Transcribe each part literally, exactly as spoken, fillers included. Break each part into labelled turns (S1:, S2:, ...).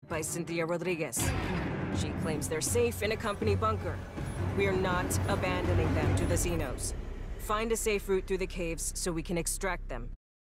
S1: by Cynthia Rodriguez. She claims they're safe in a company bunker. We are not abandoning them to the Xenos. Find a safe route through the caves so we can extract them.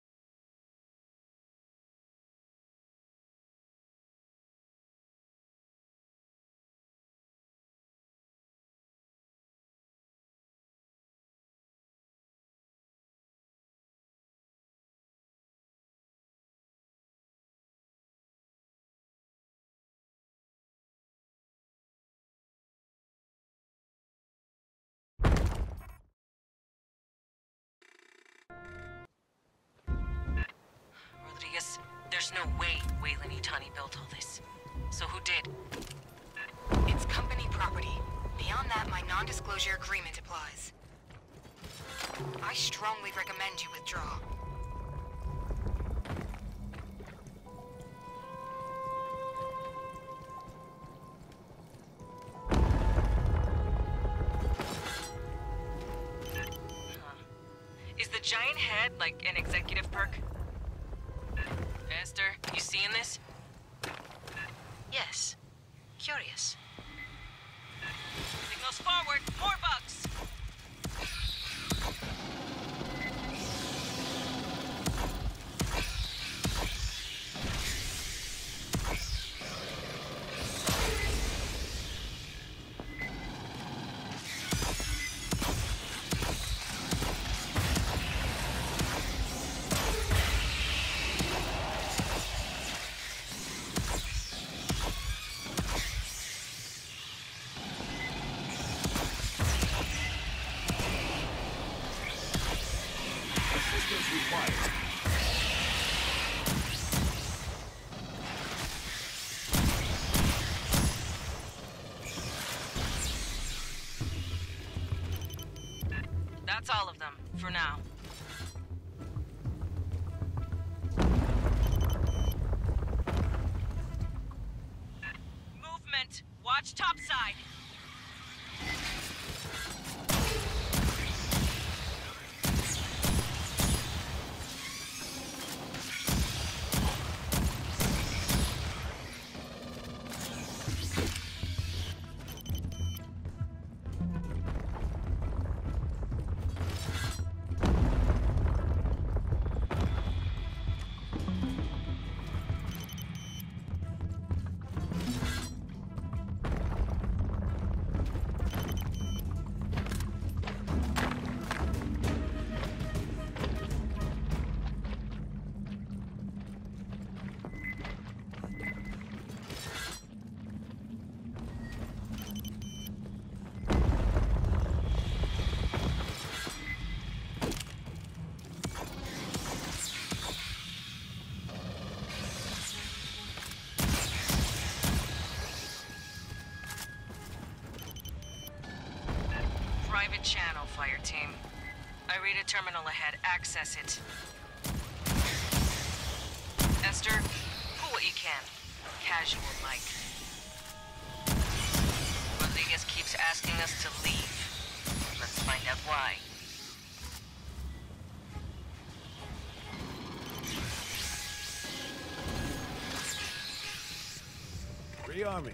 S1: Rodriguez, there's no way Weyland-Yutani built all this. So who did?
S2: It's company property. Beyond that, my non-disclosure agreement applies. I strongly recommend you withdraw.
S1: Huh. Is the giant head like an executive perk? Esther, you seeing this?
S3: Yes. Curious.
S1: Signals forward! More bugs! That's all of them, for now. Movement! Watch topside! Private channel, fire team. I read a terminal ahead. Access it. Esther, pull what you can. Casual like. Rodriguez keeps asking us to leave. Let's find out why.
S4: Rearming.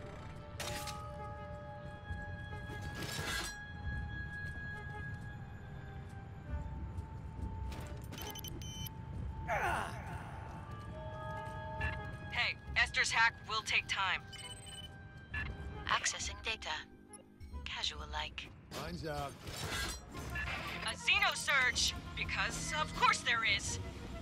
S1: Hey, Esther's hack will take time.
S3: Accessing data. Casual-like.
S4: Mine's out.
S1: A Xenosurge! Because, of course there is.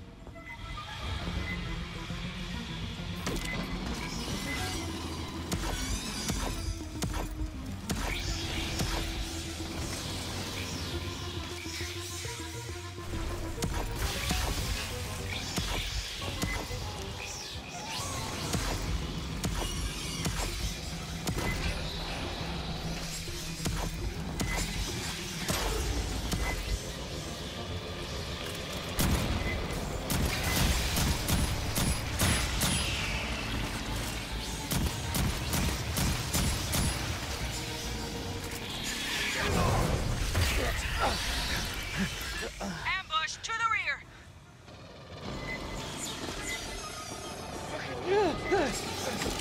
S1: Ambush to the rear!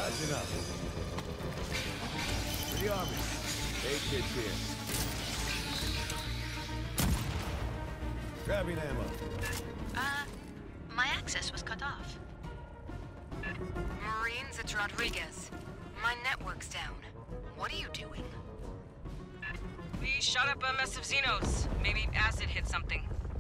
S4: That's enough. Rearming. Hey, kids here. Grabbing ammo.
S3: Uh, my access was cut off.
S2: Marines, it's Rodriguez. My network's down. What are you doing?
S1: We shot up a mess of Xenos. Maybe acid hit something.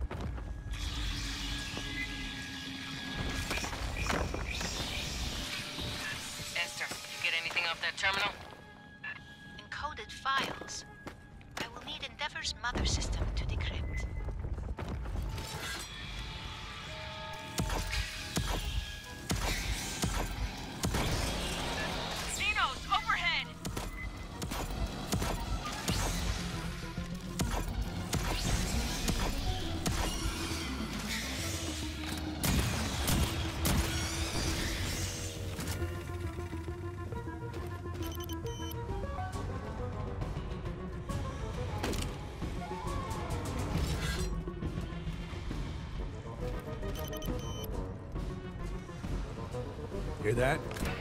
S1: Esther, you get anything off that terminal?
S3: Encoded files. I will need Endeavor's mother system to decrypt.
S1: Xenos, overhead!
S4: Hear that?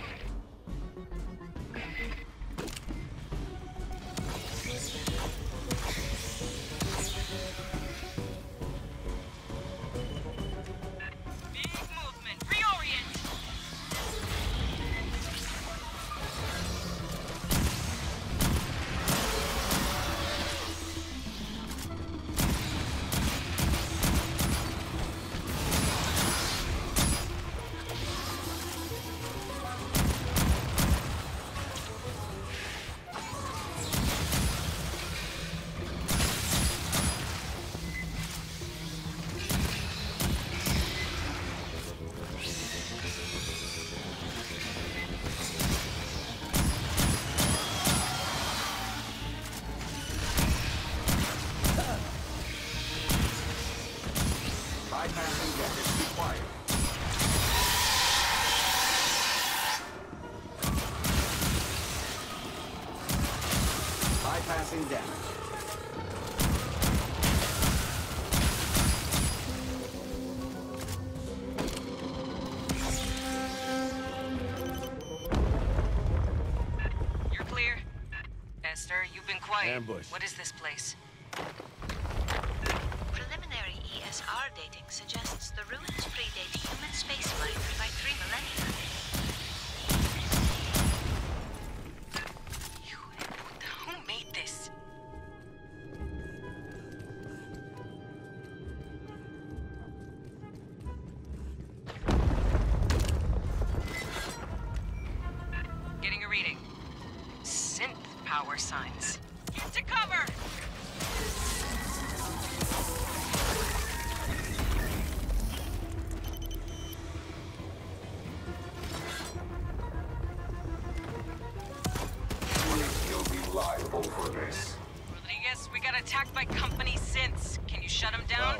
S1: Big movement. Reorient!
S5: Bypassing damage required. Bypassing damage.
S1: You're clear. Esther, you've been quiet.
S4: Ambush.
S1: What is this place?
S3: Preliminary E S R dating suggests the ruins predate human spaceflight by three millennia.
S1: You, who made this? Getting a reading. Synth power signs. Get to cover!
S5: You'll be liable for this.
S1: Rodriguez, we got attacked by company synths. Can you shut them down?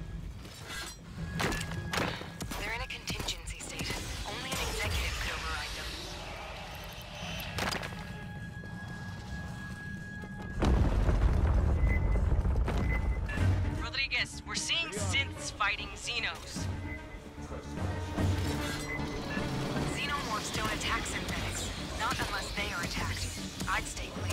S2: They're in a contingency state. Only an executive could override them.
S1: Rodriguez, we're seeing synths fighting Xenos.
S2: Xenomorphs don't attack synthetics. Not unless they are attacked. I'd stay clear.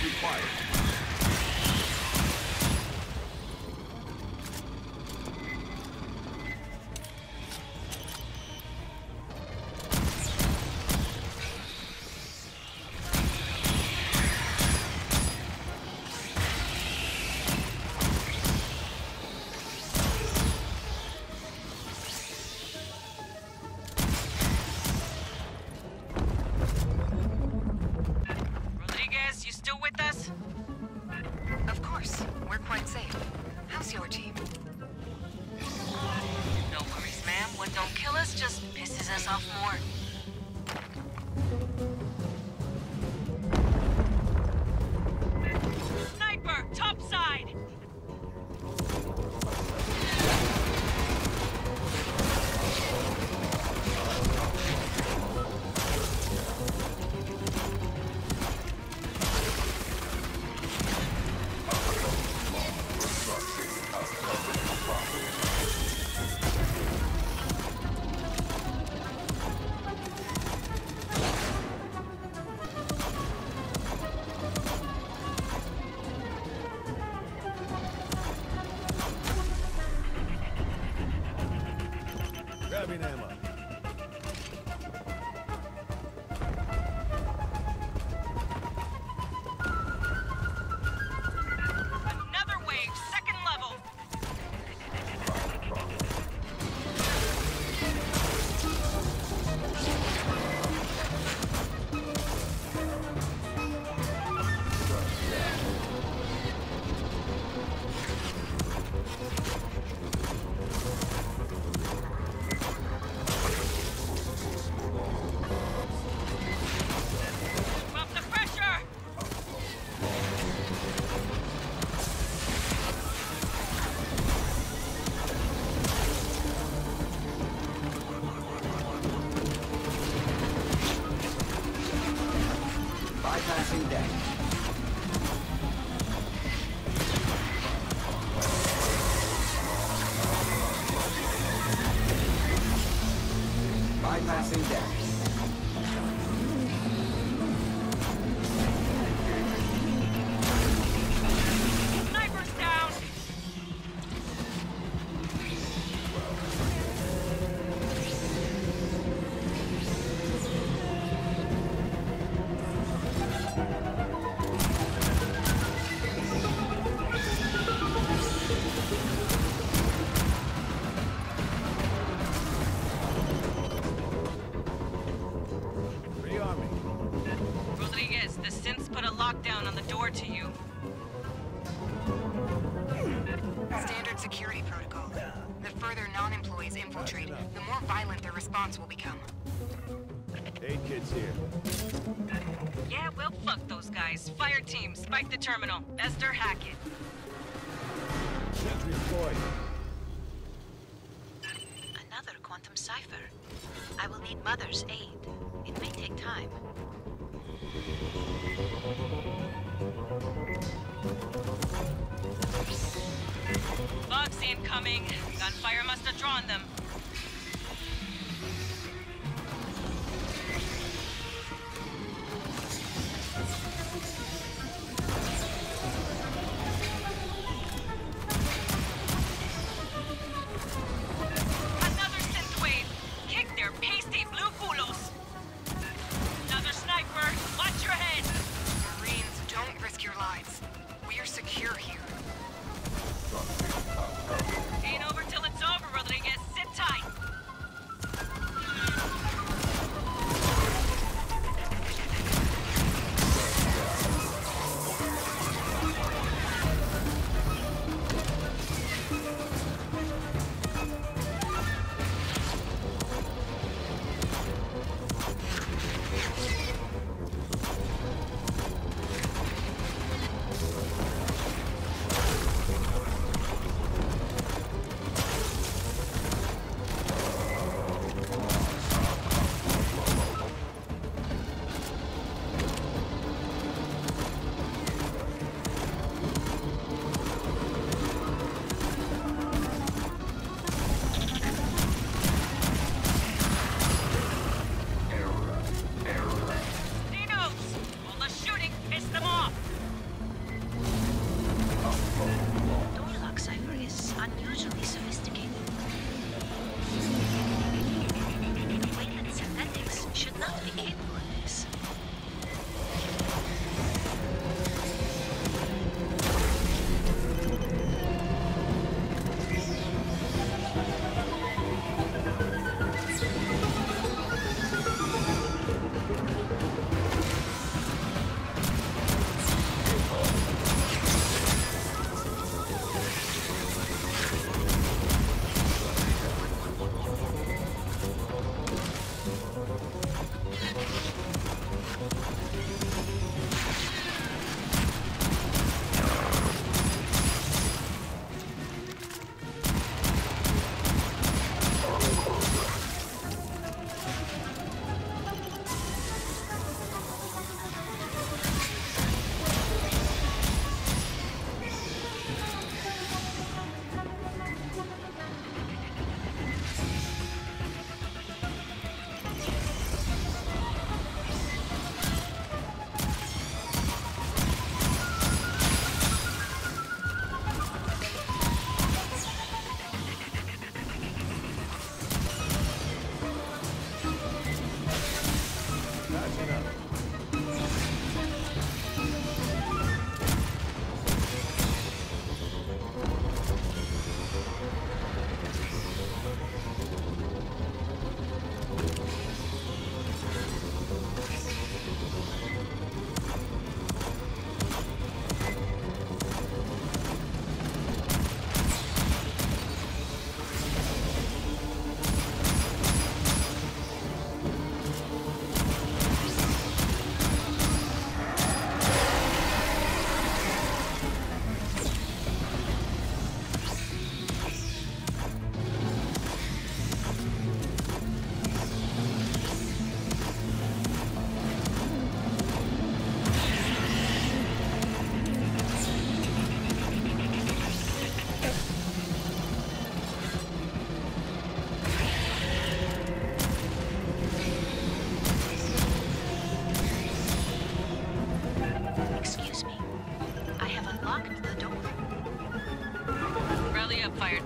S4: required.
S1: Rodriguez, you still with us?
S2: Of course. We're quite safe. How's your team?
S1: No worries, ma'am. What don't kill us just pisses us off more. Sniper, top side!
S4: Grabbing ammo.
S1: Another wave, second level! Pump the pressure!
S5: Bypassing deck. Bypassing deck.
S1: Sniper's down!
S4: Rearming.
S1: Rodriguez, the synths put a lockdown on the door to you.
S2: Standard security protocol. The further non-employees infiltrate, the more violent their response will become.
S4: Aid kit's here.
S1: Yeah, well, fuck those guys. Fire team, spike the terminal. Esther, hack it.
S4: Sentry deployed.
S3: Another quantum cipher. I will need Mother's aid. It may take time.
S1: Bugs incoming. Gunfire must have drawn them. Another synth wave. Kick their pasty blue culos. Another sniper. Watch your head.
S2: Marines, don't risk your lives. We are secure here.
S1: Ain't over till it's over, Rodriguez. Sit tight.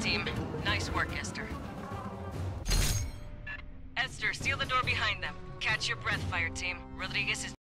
S1: team. Nice work, Esther. Esther, seal the door behind them. Catch your breath, fire team. Rodriguez is